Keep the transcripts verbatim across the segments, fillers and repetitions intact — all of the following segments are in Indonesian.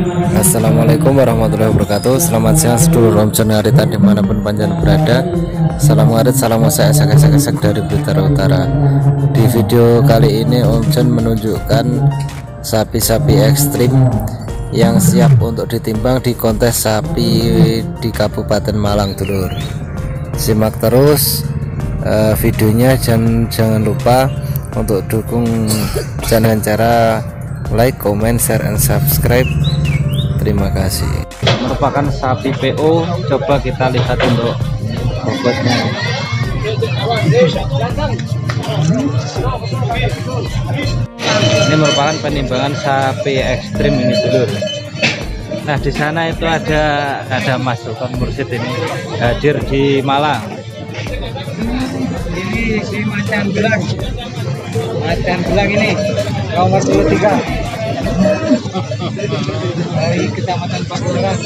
Assalamualaikum warahmatullahi wabarakatuh. Selamat siang sedulur Omjon Harita dimanapun panjenengan berada. Salam ngarit, salam saya esek-esek dari Blitar Utara. Di video kali ini Omjon menunjukkan sapi-sapi ekstrim yang siap untuk ditimbang di kontes sapi di Kabupaten Malang, dulur. Simak terus uh, videonya, jangan jangan lupa untuk dukung dengan cara like, comment, share, and subscribe. Terima kasih. Merupakan sapi P O. Coba kita lihat untuk bobotnya. Ini merupakan penimbangan sapi ekstrim ini, dulur. Nah, di sana itu ada ada Mas Sultan Mursyid ini hadir di Malang. Ini si macan belang, macan belang ini nomor dua puluh tiga dari Kecamatan Pakuran.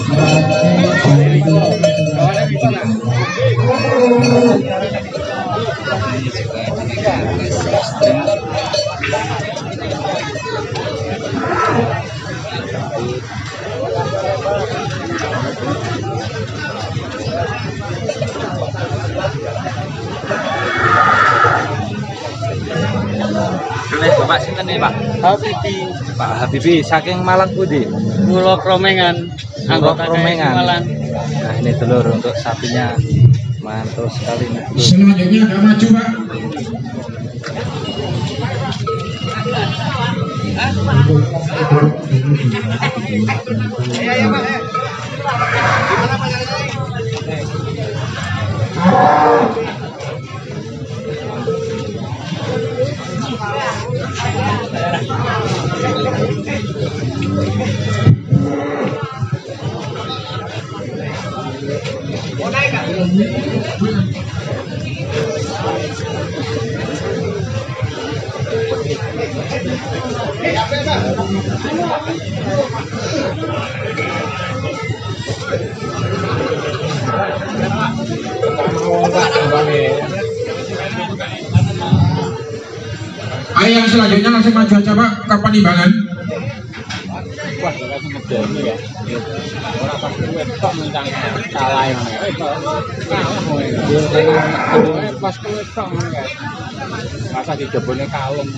Bapak sinten nih, Pak? Habibi. Pak Habibi saking Malang Budi. Pulau Kromengan, anggota Kromengan. Malang. Nah, ini telur untuk sapinya mantul sekali nih. Selanjutnya agak maju, Pak. Iya, iya, Pak. Gimana Pak? Mau naik kan? Ayo yang selanjutnya langsung maju aja, Pak, ke penimbangan. Wah, langsung ngedeni ya. Orang pas kuwe tok mentang salah yang kalah kowe. Yo pas kuwe tok ngono kae. Masa dijebone kalung.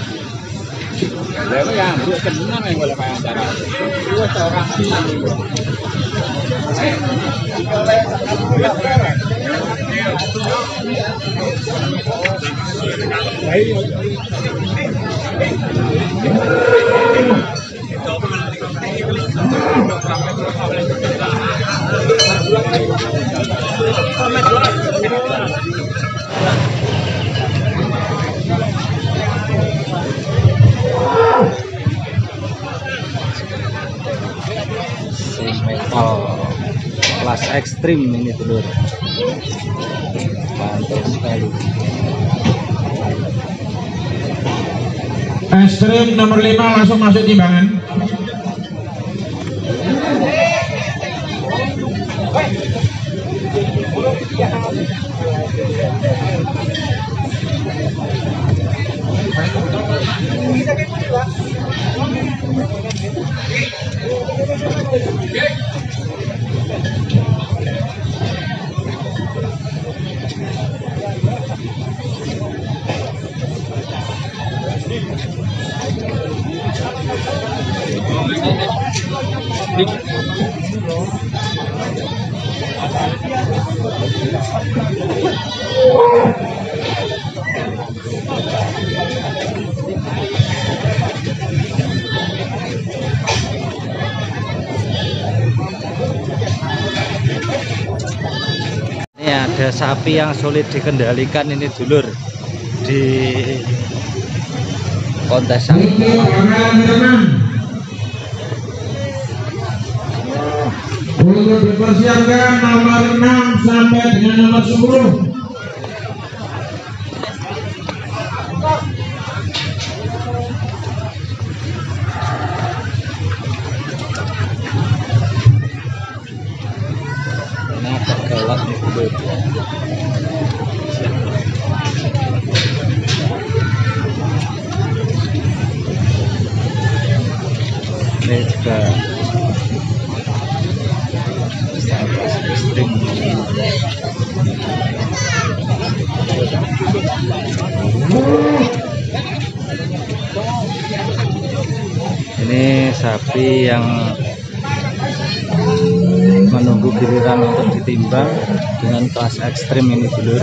Lah ya mbok tenan yang golek kaya acara. Wis ora rapi. Metal kelas ekstrim ini, dulur. Mantul sekali. Ekstrim nomor lima langsung masuk timbangan. Ini ada sapi yang sulit dikendalikan ini, dulur, di kontes sapi. Untuk dipersiapkan nomor enam sampai dengan nomor sepuluh. Ini agak galak nih, dulur. Ini juga sapi yang menunggu giliran untuk ditimbang dengan kelas ekstrim ini dulur.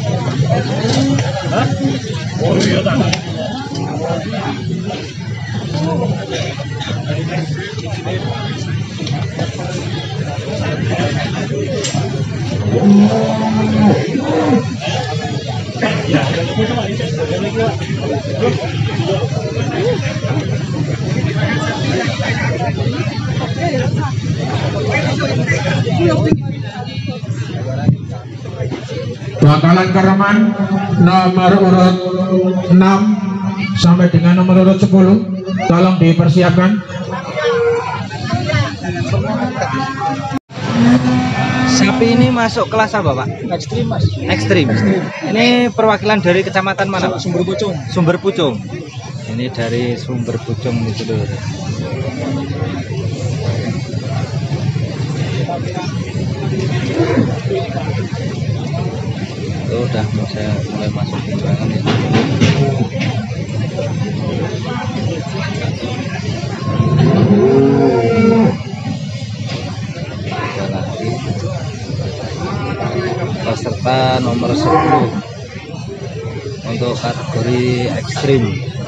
Bakalan Karaman nomor urut enam sampai dengan nomor urut sepuluh tolong dipersiapkan. Sapi ini masuk kelas apa, Pak? Ekstrim, Mas. Ekstrim. Ini perwakilan dari kecamatan mana, Pak? Sumber Pucung. Sumber Pucung. Ini dari Sumber Pucung itu dulu. Oh, udah mau saya mulai masuk timbangan ya. Peserta nomor sepuluh untuk kategori ekstrim.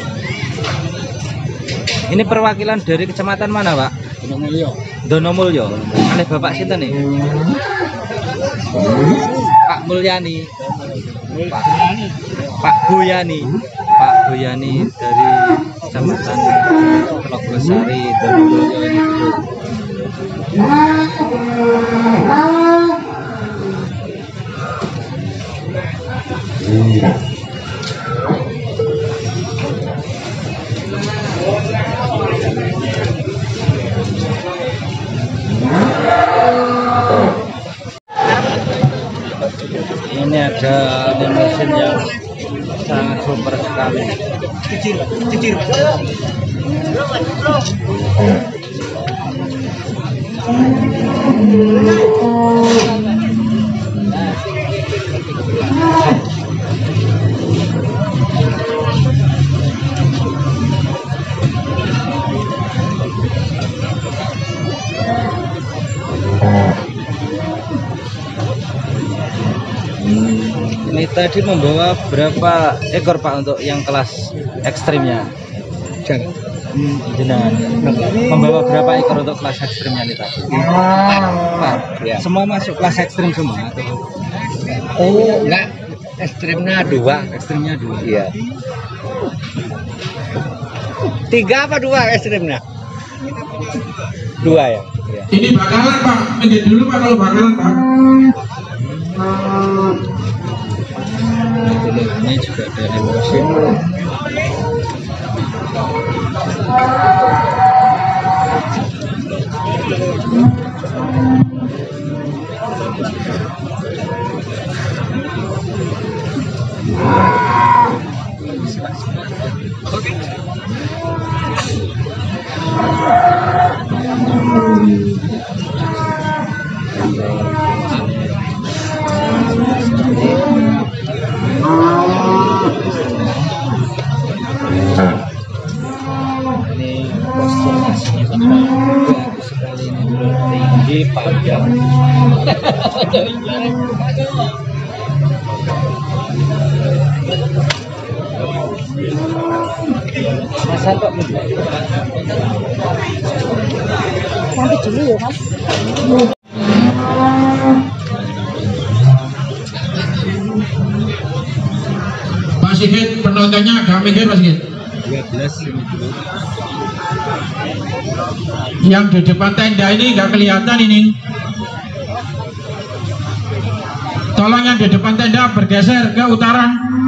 Ini perwakilan dari kecamatan mana, Pak? Donomulyo. Donomulyo. Oleh Bapak sinten nih? Pak Mulyani. Pak, Pak Boyani. Pak Boyani dari kecamatan Telok Lesari Donomulyo ini dulu. Ini ada mesin yang sangat super sekali. Kecil, kecil. Ini tadi membawa berapa ekor, Pak, untuk yang kelas ekstrimnya? Jangan. Hmm, jenengan membawa berapa ekor untuk kelas ekstrimnya nih tadi? Pak, Ya. semua masuk kelas ekstrim semua atau? Oh, enggak. Ekstrimnya dua. Ekstrimnya dua. Iya. Tiga apa dua ekstrimnya? Dua ya. Iya. Ini bakalan Pak, minggir dulu Pak kalau bakalan Pak. Ini juga dari mesin. Ini postur aslinya bagus sekali, ini tinggi panjang. Masa kok nanti dulu ya Mas. Pak Sigit, penontonnya agak mikir Pak Sigit. dua belas ini dulu. Yang di depan tenda ini nggak kelihatan ini. Tolong yang di depan tenda bergeser ke utara.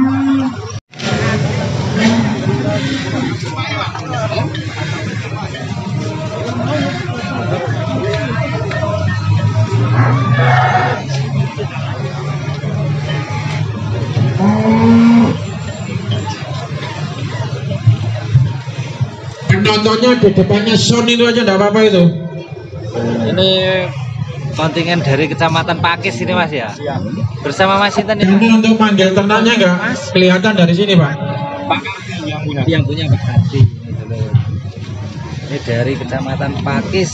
Penontonnya di depannya sound itu aja enggak apa-apa itu. Ini kontingen dari Kecamatan Pakis ini Mas ya? Iya. Bersama Mas Sinten ini. Ini untuk manggil ternaknya enggak kelihatan dari sini Pak. Pak yang punya. Yang punya Pak Hadi. Ini dari Kecamatan Pakis.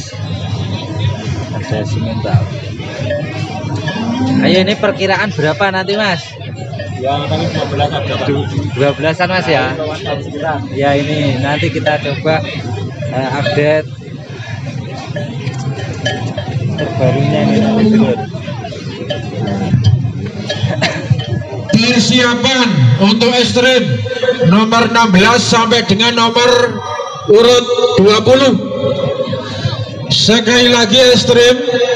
Ada simental. Ayo, ini perkiraan berapa nanti Mas? Ya tadi dua belas ada Pak. dua belasan Mas ya. Ya, ini nanti kita coba uh, update terbarunya ini nanti dulu. Persiapan untuk ekstrim nomor enam belas sampai dengan nomor urut dua puluh. Sekali lagi ekstrim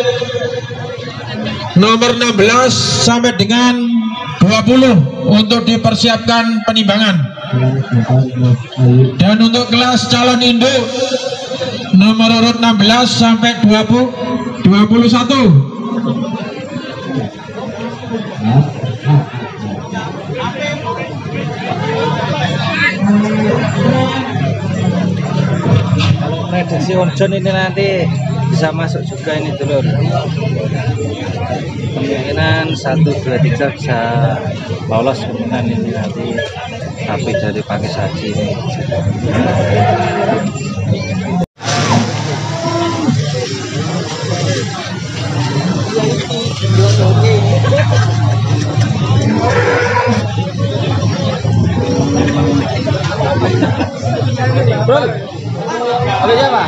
nomor enam belas sampai dengan dua puluh untuk dipersiapkan penimbangan. Dan untuk kelas calon induk nomor urut enam belas sampai dua puluh dua puluh satu. Kalau prediksi Om John ini nanti bisa masuk juga ini dulur. Kemungkinan satu dua tiga bisa lolos kemungkinan ini nanti sapi dari Pakis Haji ini. Bro, apa aja Pak?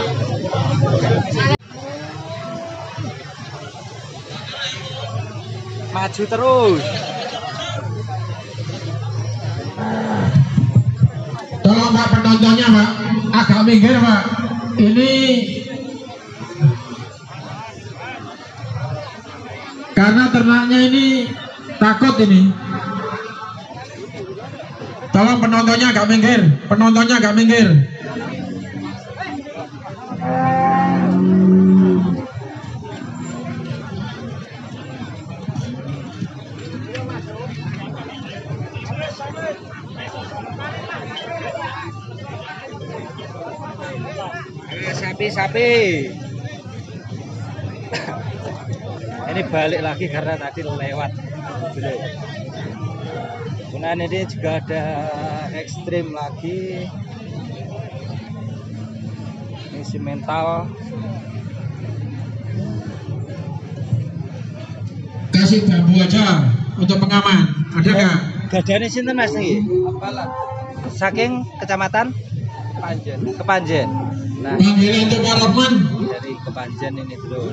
Maju terus. Tolong Pak penontonnya Pak, agak minggir Pak. Ini karena ternaknya ini takut ini. Tolong penontonnya agak minggir, penontonnya agak minggir. Sapi-sapi. Ini balik lagi karena tadi lewat. Kemudian ini juga ada ekstrim lagi. Ini simental. Kasih bambu aja untuk pengaman. Ada nggak? Gadane sinten Mas niki? Saking Kecamatan Panjen. Kepanjen. Nah, Panggilan untuk Pak Rahman. dari Kepanjen ini dulu.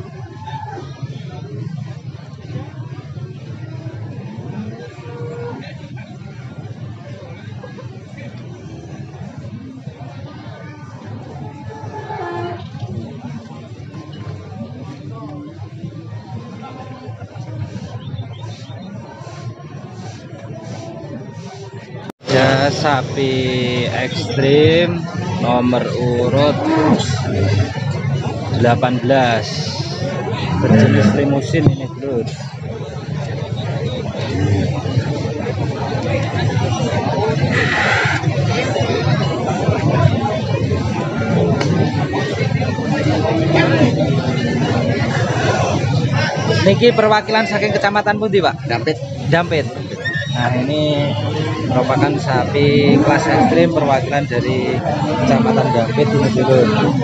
Ada sapi ekstrim nomor urut delapan belas berjenis limusin ini bro. Niki perwakilan saking Kecamatan pundi Pak? Dampit. Dampit. Nah, ini merupakan sapi kelas ekstrim perwakilan dari Kecamatan Dampit ini dulu.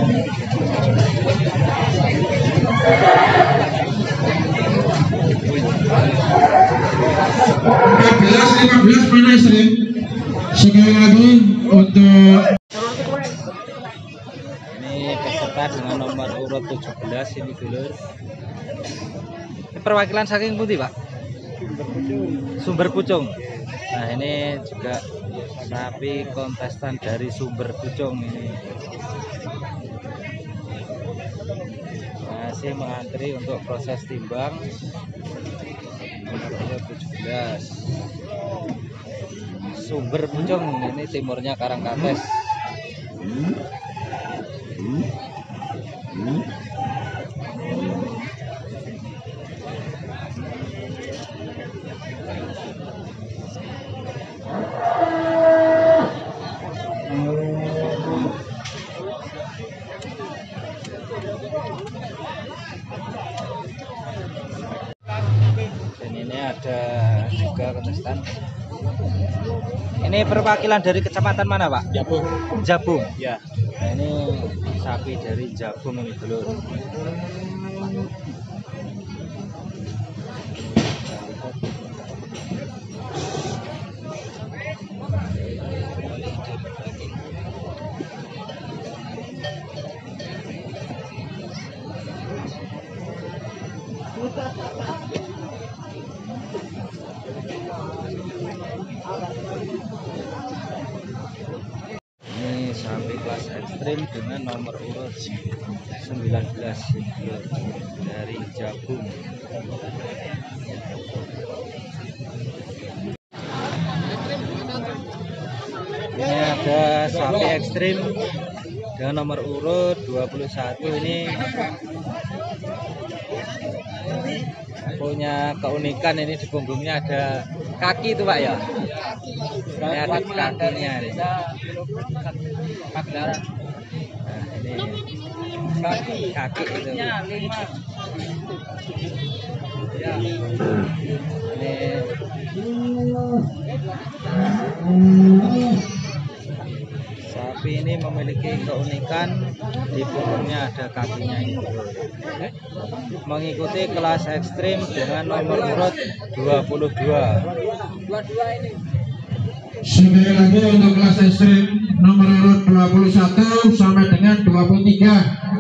empat belas lima belas mana ekstrim? Sekali lagi untuk Ini peserta dengan nomor urut tujuh belas ini dulu. Ini perwakilan saking pundi Pak? Sumber Pucung. Nah, ini juga sapi kontestan dari Sumber Pucung ini. Masih mengantri untuk proses timbang. Nomor tujuh belas. Sumber Pucung ini timurnya Karangkates. Dan ini ada juga kontestan. Ini perwakilan dari kecamatan mana, Pak? Jabung. Jabung. Ya. Nah, ini sapi dari Jabung ini dulu. Ini sapi kelas ekstrim dengan nomor urut sembilan belas dari Jabung. Ini ada sapi ekstrim dengan nomor urut dua puluh satu. Ini punya keunikan, ini di punggungnya ada kaki itu, Pak ya. Ini ada kakinya nih. Nah, ini kaki kaki itu. Ini sapi ini memiliki keunikan, di punggungnya ada kakinya itu. Mengikuti kelas ekstrim dengan nomor urut dua puluh dua. Sekali lagi untuk kelas ekstrim nomor urut dua puluh satu sampai dengan dua puluh tiga